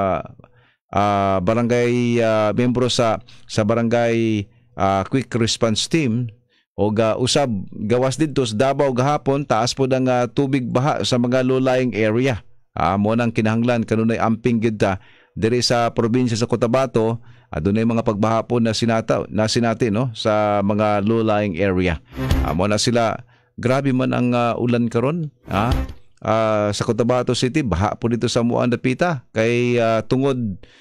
barangay membro sa barangay quick response team o usab gawas dito sa Davao gahapon taas po ang tubig baha sa mga low-lying area. Mo nang kinahanglan kanunay amping gid diri sa probinsya sa Cotabato. Dunay mga pagbaha po na sinati no sa mga low-lying area. Mo na sila grabe man ang ulan karon sa Cotabato City, baha po dito sa Muan Dapita kay tungod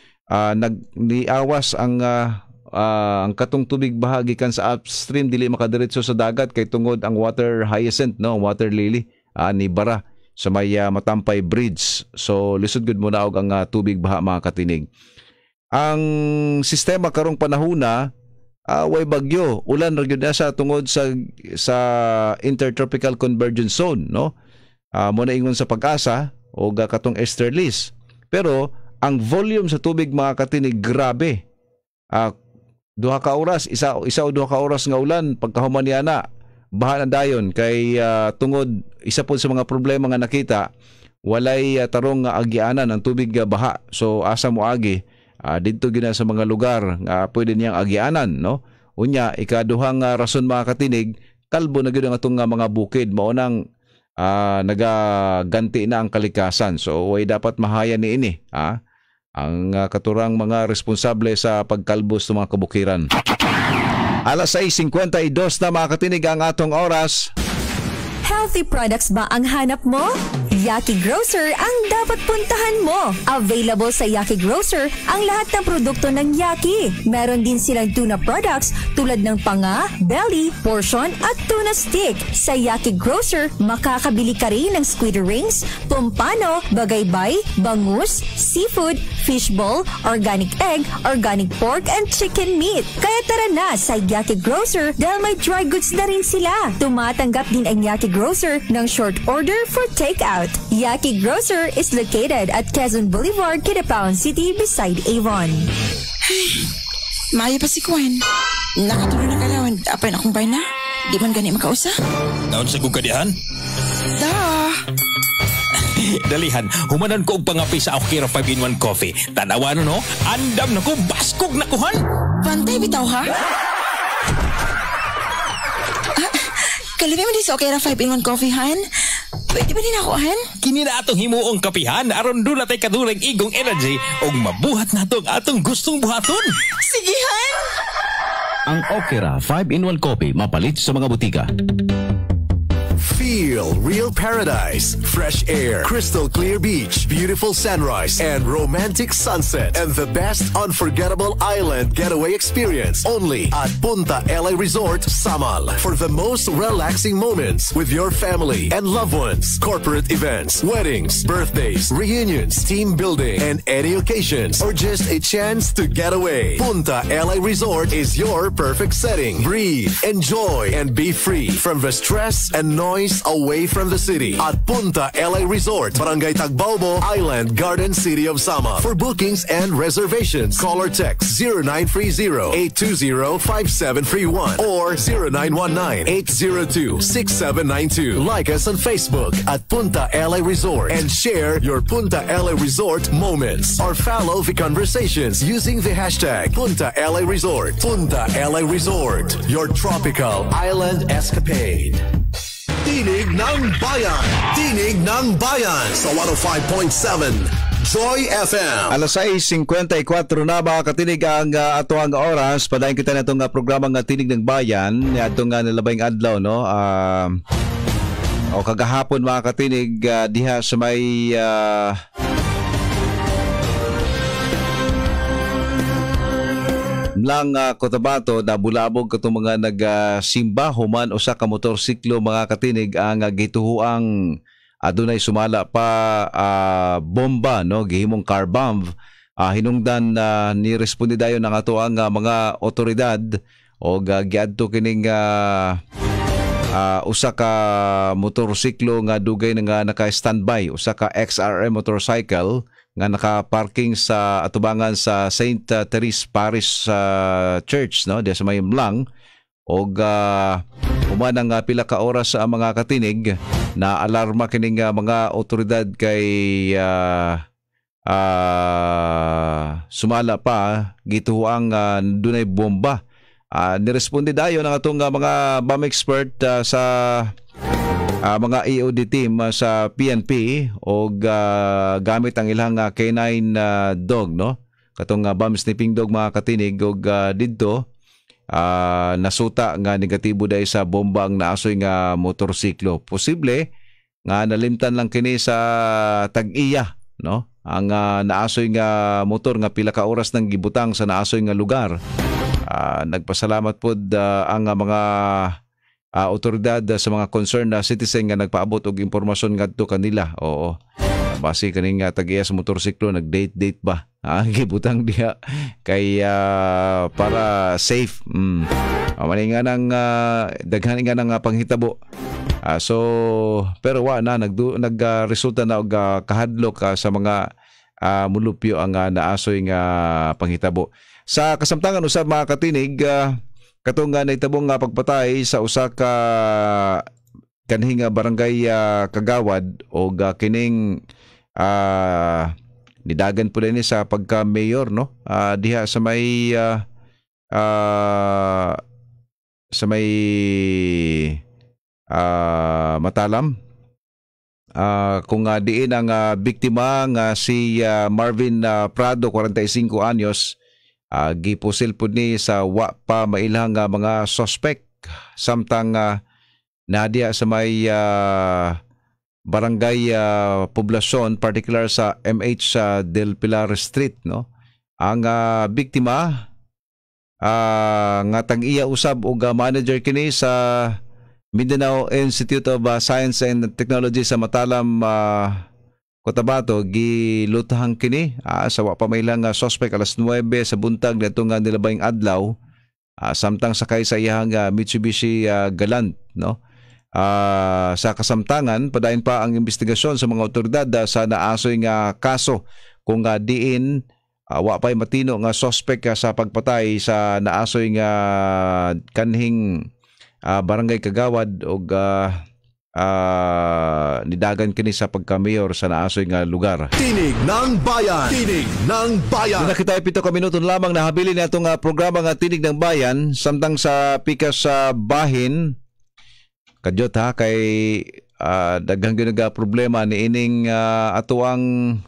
nagniawas ang katong tubig baha gikan sa upstream dili makadiretso sa dagat kay tungod ang water hyacinth, no, water lily ni bara sa may Matampay Bridge. So lisod gud mo na og ang tubig baha mga katinig. Ang sistema karong panahona way bagyo, ulan ra gyud sa tungod sa intertropical convergence zone, no. Mo na ingon sa Pag-asa o katong easterlies. Pero ang volume sa tubig mga katinig grabe. Duha ka oras, isa o 2 ka oras nga ulan pagkahuman niya na baha na dayon kay tungod isa po sa mga problema nga nakita walay tarong nga agianan ang tubig baha. So asa mo agi didto gina sa mga lugar nga pwede niyang agianan, no. Unya ikaduhang rason mga katinig, kalbo na gyud ang atong mga bukid, mao nang nagaganti na ang kalikasan. So way dapat mahaya niini ang katurang mga responsable sa pagkalbos ng mga kabukiran. Alas 6:52 na mga katinig ang atong oras. Healthy products ba ang hanap mo? Yaki Grocer ang dapat puntahan mo. Available sa Yaki Grocer ang lahat ng produkto ng Yaki. Meron din silang tuna products tulad ng panga, belly, portion at tuna stick. Sa Yaki Grocer, makakabili ka rin ng squid rings, pompano, bagaybay, bangus, seafood, fishball, organic egg, organic pork and chicken meat. Kaya tara na sa Yaki Grocer dahil may dry goods na rin sila. Tumatanggap din ang Yaki Grocer ng short order for takeout. Yaki Grocer is located at Quezon Boulevard, Kidapawan City beside Avon. Ay, maayo pa si Kwan. Nakatuloy na kalawan. Apay na akong bay na. Di man gani makausa. Naon sa kong kadihan? Dalihan, humanan ko og pangapi sa Akira 5-in-1 coffee. Tanawan no, andam na ko, baskog na kuhan. Pantay bitaw ha? Kalimi mo di sa Akira 5-in-1 coffee, Han? Pwede ba din ako, Han? Kini na atong himuong kapihan, aron doon natay kadurang igong energy o mabuhat na atong gustong buhaton. Sige, Han! Ang Okra 5-in-1 coffee mapalit sa mga butika. Feel real paradise, fresh air, crystal clear beach, beautiful sunrise, and romantic sunset, and the best unforgettable island getaway experience only at Punta LA Resort, Samal. For the most relaxing moments with your family and loved ones, corporate events, weddings, birthdays, reunions, team building, and any occasions, or just a chance to get away, Punta LA Resort is your perfect setting. Breathe, enjoy, and be free from the stress and noise away from the city at Punta LA Resort, Barangay Tagbaobo, Island Garden, City of Sama. For bookings and reservations, call or text 0930-820-5731 or 0919-802-6792. Like us on Facebook at Punta LA Resort and share your Punta LA Resort moments or follow the conversations using the hashtag Punta LA Resort. Punta LA Resort, your tropical island escapade. Tinig ng Bayan. Tinig ng Bayan sa 105.7 Joy FM. Alas 6:54 na mga katinig ang atoang oras. Padayon kita na itong programa ng Tinig ng Bayan. Itong nalabayng adlaw, no? Kagahapon mga katinig diha sa may lang Cotabato na bulabog katong mga nagsimba human usa ka motorsiklo mga katinig ang gituhuang adunay sumala pa bomba no gihimong car bomb. Hinungdan ni responde dayon ang ato ang mga otoridad o giadto kining usa ka motorsiklo nga dugay nga naka-standby, usa ka XRM motorcycle nga naka-parking sa atubangan sa St. Therese Parish Church no, diya sa Mayamlang og umanang pila ka oras sa mga katinig na alarma kining mga otoridad kay sumala pa gituhuang dunay bomba. Niresponde dayon ang atong mga bomb expert sa mga EOD team sa PNP o gamit ang ilang canine dog no katong bomb sniffing dog mga katinig og didto nasuta nga negatibo dahil sa bomba ang naasoy nga motorsiklo. Posible nga nalimtan lang kini sa Tag-iya no ang naasoy nga motor nga pila ka oras nang gibutang sa naasoy nga lugar. Nagpasalamat pod ang mga otoridad sa mga concerned na citizen nga nagpaabot og impormasyon ngadto kanila. Oo. Base kaning Tag-iya sa motorsiklo nag-date ba? Gibutang diha kay para safe. Mani nga nang daghan nga nang panghitabo. Pero wa na nagresulta na og kahadlok sa mga mulupyo ang naasoy nga panghitabo. Sa kasamtangan usab mga katinig katong naitabong pagpatay sa usa ka kanhing barangay Kagawad o kining nidagan po ni sa pagka-mayor no diha sa may Matalam kung diin ang biktima nga si Marvin Prado 45 anyos gipusil po ni sa wa pa mailang mga suspect samtang nadiya sa may barangay poblasyon particular sa MH Del Pilar Street no ang biktima nga Tag-iya usab og manager kini sa Mindanao Institute of Science and Technology sa Matalam Cotabato gilutahang kini sa wa pa may lang suspect alas 9 sa buntag nitong nilabayng adlaw samtang sakay sa iyang Mitsubishi Galant no. Sa kasamtangan padayon pa ang investigasyon sa mga otoridad sa naasoy nga kaso kung diin wa pay matino nga suspect sa pagpatay sa naasoy nga kanhing barangay Kagawad og nidagan kini sa pagka-mayor sa naasoy nga lugar. Tinig ng Bayan. Tinig ng Bayan. Nakita 7 ka minuto lamang nahabilin na itong programa nga Tinig ng Bayan samtang sa pikas sa bahin kadyot kay daghang gyud problema ni ining atuang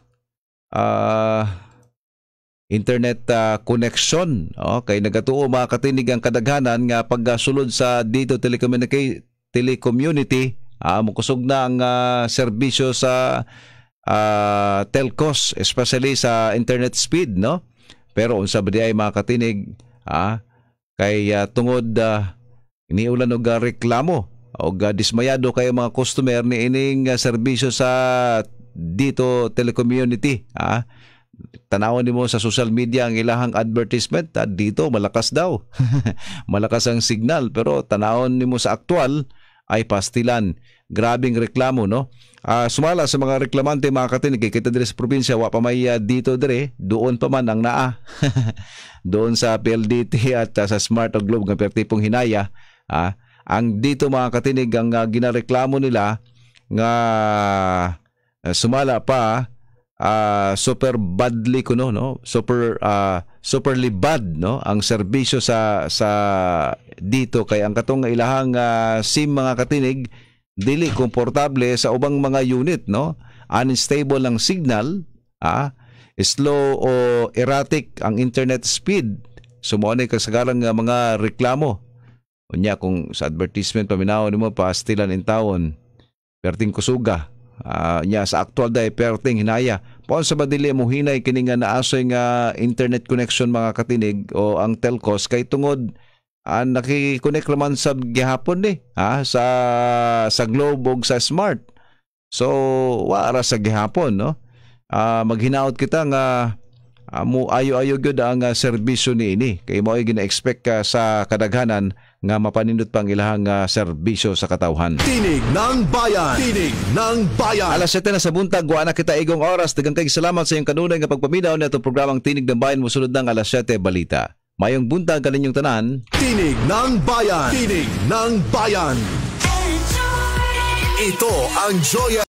internet connection kay nagatuo mga katinig ang kadaghanan nga pagsulod sa dito telecommunity mukusog na ang serbisyo sa telcos especially sa internet speed no pero unsa ba di ay mga katinig kay tungod iniulan og reklamo og dismayado kay mga customer ni ining serbisyo sa dito telecommunity tanawon nimo sa social media ang ilahang advertisement dito malakas daw malakas ang signal pero tanawon nimo sa aktual ay pastilan. Grabing reklamo no. Sumala sa mga reklamante mga katinig kita dire sa probinsya wa pa may dito dire doon pa man ang naa. Doon sa PLDT at sa Smart o Globe nga pertipong hinaya ang dito mga katinig ang ginareklamo nila nga sumala pa super badly kuno no superly bad no ang serbisyo sa dito kay ang katong ilahang SIM mga katinig dili komportable sa ubang mga unit no unstable ang signal slow o erratic ang internet speed sumao ni kasagaran nga mga reklamo unya kung sa advertisement paminaw nimo pastilan in taon perting kusuga nya sa aktual day perting hinaya Paon sa badili mo hinay kini nga naasoy nga internet connection mga katinig o ang telcos kay tungod nakikonnect naman sa gihapon ni sa Globe ug sa Smart. So wara sa gihapon no. Maghinaot kita nga mo ayo-ayo gyud ang serbisyo niini kay mao gina-expect ka sa kadaghanan nga mapanindot pang ilahang serbisyo sa katawhan. Tinig ng Bayan. Tinig ng Bayan. Alas 7 na sa buntag, wa na kita igong oras. Daghang kay salamat sa iyong kanunay nga pagpaminaw nitong programang Tinig ng Bayan. Musunod ng alas 7 balita. Mayong buntag kaninyong tanan. Tinig ng Bayan. Tinig ng Bayan. Ito ang Joya